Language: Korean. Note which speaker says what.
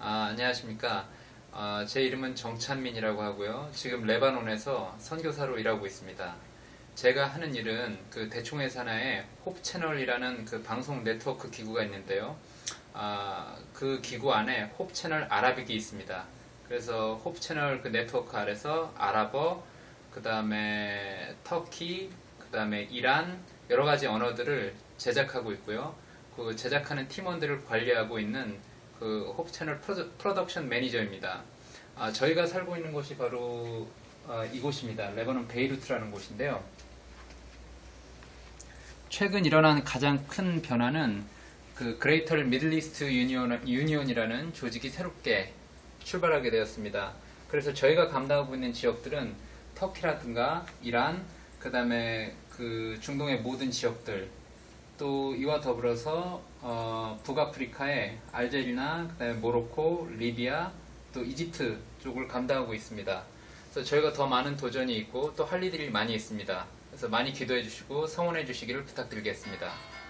Speaker 1: 안녕하십니까. 제 이름은 정찬민이라고 하고요. 지금 레바논에서 선교사로 일하고 있습니다. 제가 하는 일은 그 대충의 산하에 홉채널이라는 그 방송 네트워크 기구가 있는데요. 그 기구 안에 홉채널 아라빅이 있습니다. 그래서 홉채널 그 네트워크 아래서 아랍어, 그 다음에 터키, 그 다음에 이란, 여러 가지 언어들을 제작하고 있고요. 그 제작하는 팀원들을 관리하고 있는 그 홉채널 프로덕션 매니저입니다. 저희가 살고 있는 곳이 바로 이곳입니다. 레바논 베이루트라는 곳인데요. 최근 일어난 가장 큰 변화는 그 그레이터 미들리스트 유니온이라는 조직이 새롭게 출발하게 되었습니다. 그래서 저희가 감당하고 있는 지역들은 터키라든가 이란, 그 다음에 그 중동의 모든 지역들, 또 이와 더불어서 북아프리카의 알제리나 그다음에 모로코, 리비아, 또 이집트 쪽을 감당하고 있습니다. 그래서 저희가 더 많은 도전이 있고 또 할 일이 많이 있습니다. 그래서 많이 기도해 주시고 성원해 주시기를 부탁드리겠습니다.